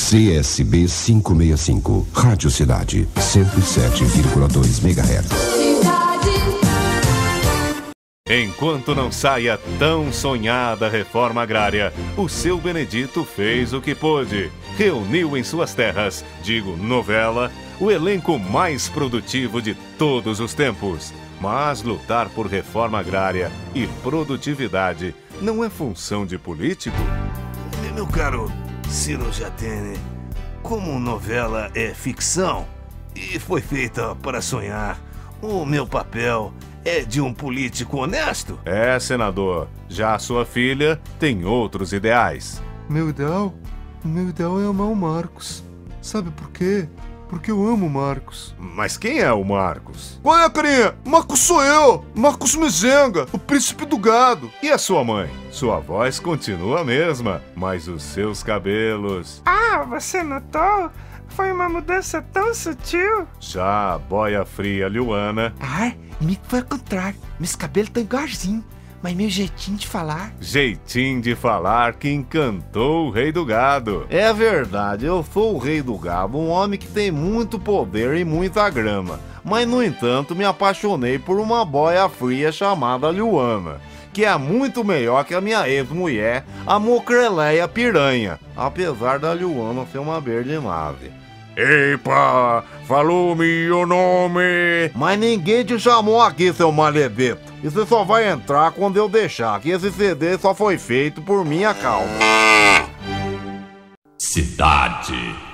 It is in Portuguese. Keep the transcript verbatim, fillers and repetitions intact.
C S B quinhentos e sessenta e cinco, Rádio Cidade, cento e sete vírgula dois megahertz. Enquanto não saia tão sonhada reforma agrária, o seu Benedito fez o que pôde. Reuniu em suas terras, digo novela, o elenco mais produtivo de todos os tempos. Mas lutar por reforma agrária e produtividade não é função de político? Meu caro Ciro Jatene, como novela é ficção e foi feita para sonhar, o meu papel é de um político honesto? É, senador. Já a sua filha tem outros ideais. Meu ideal? O meu ideal é amar o Marcos. Sabe por quê? Porque eu amo o Marcos. Mas quem é o Marcos? Qual é, carinha? Marcos sou eu! Marcos Mezenga, o príncipe do gado. E a sua mãe? Sua voz continua a mesma, mas os seus cabelos... Ah, você notou? Foi uma mudança tão sutil. Já a boia fria Luana... Ah, me foi ao contrário. Meus cabelos estão igualzinho, mas meu jeitinho de falar... Jeitinho de falar que encantou o rei do gado. É verdade, eu sou o rei do gado, um homem que tem muito poder e muita grama. Mas, no entanto, me apaixonei por uma boia fria chamada Luana, que é muito melhor que a minha ex-mulher, a Mocreleia Piranha, apesar da Luana ser uma verde nave. Epa, falou meu nome. Mas ninguém te chamou aqui, seu maledeto. E você só vai entrar quando eu deixar, que esse C D só foi feito por minha causa. Cidade.